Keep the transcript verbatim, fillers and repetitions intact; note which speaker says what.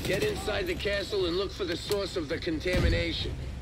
Speaker 1: Get inside the castle and look for the source of the contamination.